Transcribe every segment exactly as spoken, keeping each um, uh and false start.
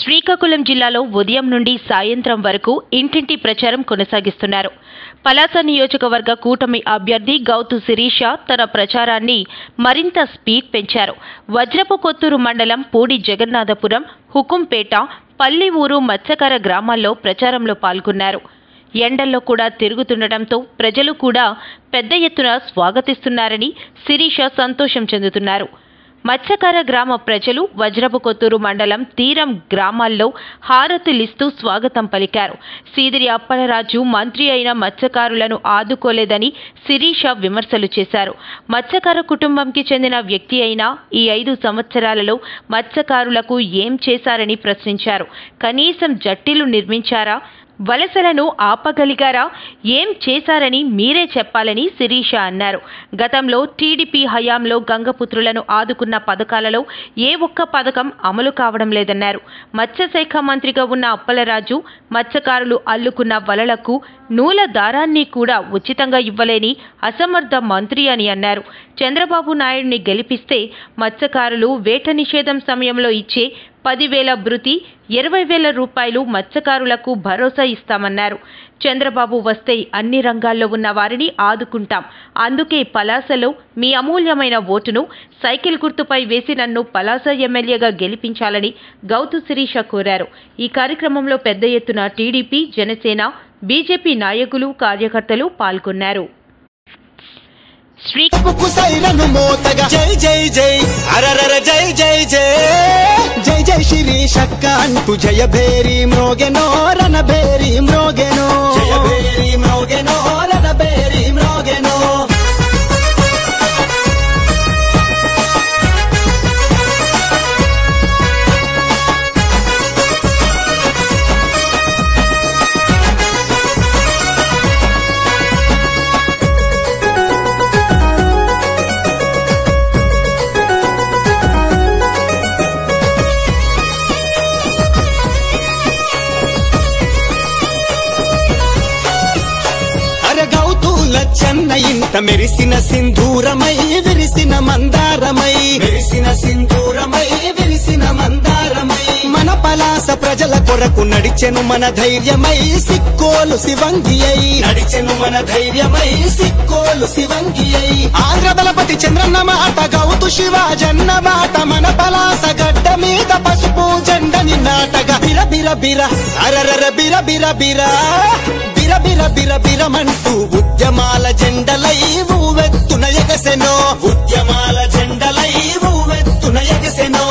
శ్రీకాకుళం జిల్లాలో ఉదయం నుండి సాయంత్రం వరకు ఇంటింటి ప్రచారం కొనసాగిస్తున్నారు. పలాస నియోజకవర్గ కూటమి అభ్యర్థి గౌతు శిరీష తన ప్రచారాన్ని మరింత స్పీడ్ పెంచారు. వజ్రపు కొత్తూరు మండలం పూడి జగన్నాథపురం, హుకుంపేట, పల్లి ఊరు, మత్స్యకార గ్రామాల్లో ప్రచారంలో పాల్గొన్నారు. ఎండల్లో కూడా తిరుగుతుండటంతో ప్రజలు కూడా పెద్ద ఎత్తున స్వాగతిస్తున్నారని శిరీష సంతోషం చెందుతున్నారు. మత్స్యకార గ్రామ ప్రజలు వజ్రపు కొత్తూరు మండలం తీరం గ్రామాల్లో హారతులిస్తూ స్వాగతం పలికారు. సీదిరి అప్పలరాజు మంత్రి అయిన మత్స్యకారులను ఆదుకోలేదని శిరీష విమర్శలు చేశారు. మత్స్యకార కుటుంబంకి చెందిన వ్యక్తి అయినా ఈ ఐదు సంవత్సరాలలో మత్స్యకారులకు ఏం చేశారని ప్రశ్నించారు. కనీసం జట్టీలు నిర్మించారా? వలసలను ఆపగలిగారా? ఏం చేశారని మీరే చెప్పాలని శిరీష అన్నారు. గతంలో టీడీపీ హయాంలో గంగపుత్రులను ఆదుకున్న పథకాలలో ఏ ఒక్క పథకం అమలు కావడం లేదన్నారు. మత్స్యశాఖ మంత్రిగా ఉన్న అప్పలరాజు మత్స్యకారులు అల్లుకున్న వలలకు నూల దారాన్ని కూడా ఉచితంగా ఇవ్వలేని అసమర్థ మంత్రి అని అన్నారు. చంద్రబాబు నాయుడిని గెలిపిస్తే మత్స్యకారులు వేట నిషేధం సమయంలో ఇచ్చే పదివేల భృతి, ఇరవై వేల రూపాయలు మత్స్యకారులకు భరోసా ఇస్తామన్నారు. చంద్రబాబు వస్తే అన్ని రంగాల్లో ఉన్న వారిని ఆదుకుంటాం. అందుకే పలాసలో మీ అమూల్యమైన ఓటును సైకిల్ గుర్తుపై వేసి నన్ను పలాస ఎమ్మెల్యేగా గెలిపించాలని గౌతు శిరీష కోరారు. ఈ కార్యక్రమంలో పెద్ద ఎత్తున టీడీపీ, జనసేన, బీజేపీ నాయకులు, కార్యకర్తలు పాల్గొన్నారు. జై జై జై అరరర జై జై జై జై జై శిరీషక్క అంటూ జయ భేరి మ్రోగెనో రణ భేరి మ్రోగెనో జయ భేరి మ్రోగెనో రణ భేరి మ్రోగెనో చెన్న ఇంత మెరిసిన సింధూరమై విరిసిన మందారమై మెరిసిన సింధూరమై విరిసిన మందారమై మన పలాస ప్రజల కొరకు నడిచెను మన ధైర్యమై సిక్కోలు శివంగి అయి నడిచెను మన ధైర్యమై సిక్కోలు శివంగి అయి ఆంధ్ర బలపతి చంద్రన్న మాట గౌతు శివాజన్న మాట మన పలాస గడ్డ మీద పసుపు జెండని నాటగా బిర బిర బిర అరరర బిర బిర బిర బిర బిర బిర బిరమంటూ ఉద్యమాల జెండలై ఊవెత్తున ఎగసెనో ఉద్యమాల జెండలై ఊవెత్తున ఎగసెనో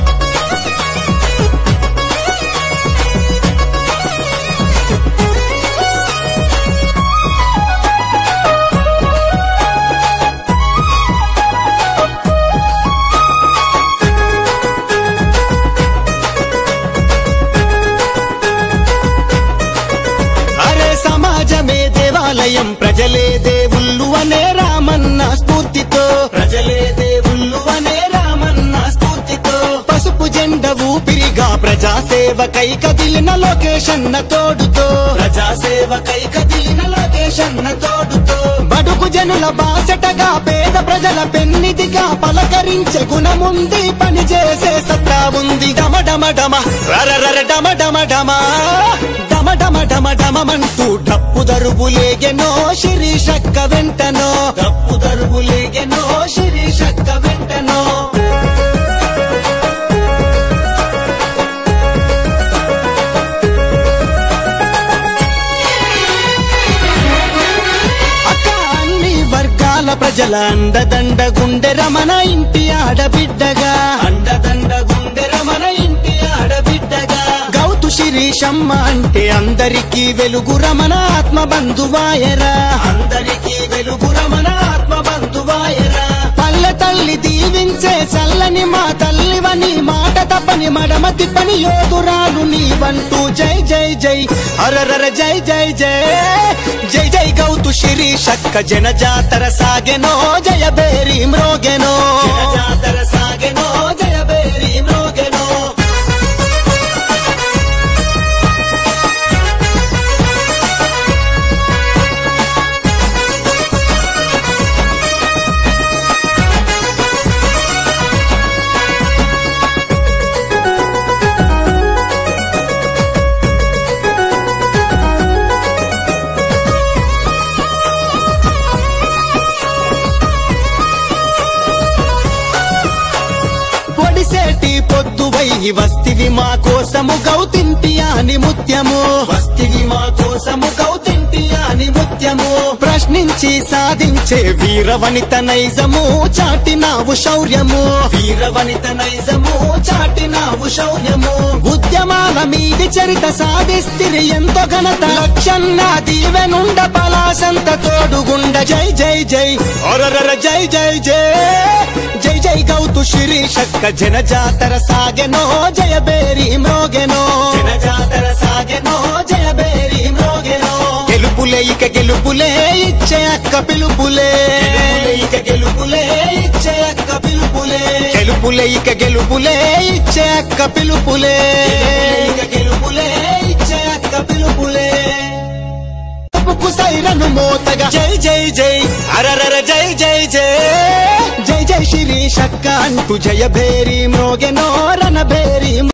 ప్రజలే దేవుళ్ళు అనే రామన్న స్ఫూర్తితో ప్రజలే దేవుళ్ళు అనే రామన్న స్ఫూర్తితో పసుపు జెండ ఊపిరిగా ప్రజాసేవకై కదిలిన లోకేషన్న తోడుతో ప్రజాసేవకై కదిలిన లోకేషన్న తోడుతో బడుగు జనుల బాసటగా పేద ప్రజల పెన్నిదిగా పలకరించే గుణముంది, పని చేసే సత్తా ఉంది. డమ డమ డమ రరర డమ డమ డమ డమ డమ డమ డమంటూ డప్పు దరువులేగెనో శిరీషక్క వెంటనో డప్పు దరువులేగెనో శిరీషక్క వెంటనో ప్రజల అండదండ గుండె రమణ ఇంటి ఆడబిడ్డగా అండదండ గుండె రమణ ఇంటి ఆడబిడ్డగా గౌతు శిరీషమ్మ అంటే అందరికీ వెలుగు రమణ ఆత్మ బంధువాయరా అందరికీ వెలుగు రమణ ఆత్మ బంధువాయరా పల్లె తల్లి దీవించే చల్లని మా తల్లివని మాట తప్పని మడమ తిప్పని యోధురాలు నీవంటూ జై జై జై అరరర జై జై జై జై జై గౌతు శిరీషక్క జన జాతర సాగెనో జయ బేరి మ్రోగెనో జన జాతర సాగెనో జయ బేరి మ్రోగెనో వస్తివి మా కోసము గౌతింటి అని ముత్యము వస్తివి మా కోసము గౌతింటి అని ముత్యము ప్రశ్నించి సాధించే వీరవనిత నైజము చాటినావు శౌర్యము వీరవనిత నైజము చాటినావు శౌర్యము ఉద్యమాల మీది చరిత సాధిస్తిరి ఎంతో ఘనత లక్షన్న దీవెనుండ పలాసంత తోడుగుండ జై జై జై ఒరరర జై జై జై జై జై గౌతు శిరీషక్క జన జాతర సాగెనో జయబేరి మ్రోగెనో జన జాతర సాగెనో జయబేరి మ్రోగెనో గెలుపులే ఇక గెలుపులే ఇచ్చే అక్క పిలుపులే ఇక గెలుపులే ఇచ్చే అక్క పిలుపులే గెలుపులే ఇక గెలుపులే ఇచ్చే అక్క పిలుపులే ఇక గెలుపులే ఇచ్చే అక్క పిలుపులే సైరను మోతగా జై జై జై అరరర జై జై జై జై జై శిరీషక్క అంటూ జయబేరి మ్రోగెనో రణబేరి